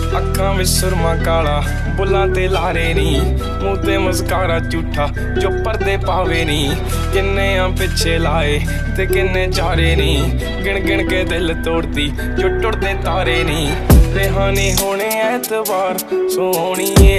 अखां विच सुरमा काला बुल्लां ते लारे नी, मूंह ते मस्कारा झूठा जो पर्दे पावे नी। किन्ने आ पिछे लाए ते किन्ने चारे नी, गिन गिन के दिल तोड़ती जो टुटदे तारे नी। रेहानी होने ऐतबार सोहणीए